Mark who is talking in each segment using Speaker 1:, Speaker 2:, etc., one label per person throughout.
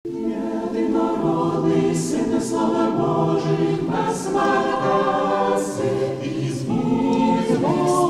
Speaker 1: Єдинородний Син, слава Божий, безсмертний, і збудь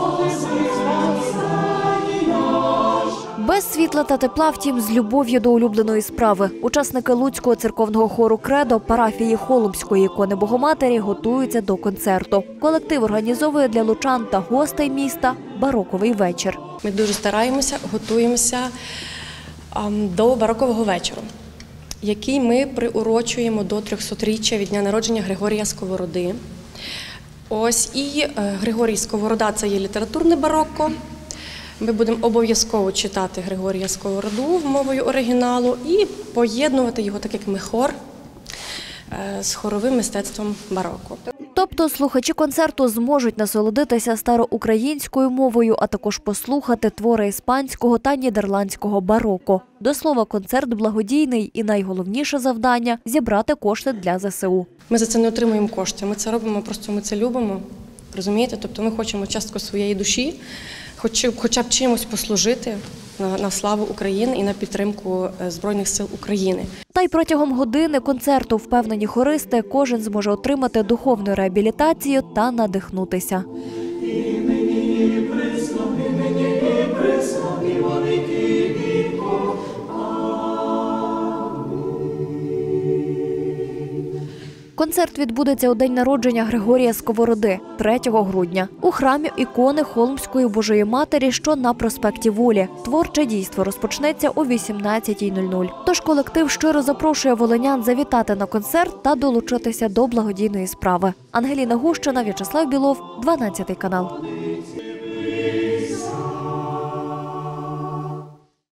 Speaker 2: Без світла та тепла, втім, з любов'ю до улюбленої справи. Учасники Луцького церковного хору «Кредо» парафії Холмської ікони Богоматері готуються до концерту. Колектив організовує для лучан та гостей міста бароковий вечір.
Speaker 3: Ми дуже стараємося, готуємося до барокового вечору, який ми приурочуємо до 300-річчя від дня народження Григорія Сковороди. Ось і Григорій Сковорода – це є літературне барокко. Ми будемо обов'язково читати Григорія Сковороду мовою оригіналу і поєднувати його, так як ми хор, з хоровим мистецтвом бароко.
Speaker 2: Тобто слухачі концерту зможуть насолодитися староукраїнською мовою, а також послухати твори іспанського та нідерландського бароко. До слова, концерт благодійний і найголовніше завдання – зібрати кошти для ЗСУ.
Speaker 3: Ми за це не отримуємо кошти, ми це робимо, просто ми це любимо, розумієте? Тобто ми хочемо частку своєї душі, хоча б чимось послужити на славу України і на підтримку Збройних сил України.
Speaker 2: Та й протягом години концерту, впевнені хористи, кожен зможе отримати духовну реабілітацію та надихнутися. Концерт відбудеться у день народження Григорія Сковороди – 3 грудня. У храмі ікони Холмської Божої Матері, що на проспекті Волі. Творче дійство розпочнеться о 18:00. Тож колектив щиро запрошує волинян завітати на концерт та долучитися до благодійної справи. Ангеліна Гущина, В'ячеслав Білов, 12 канал.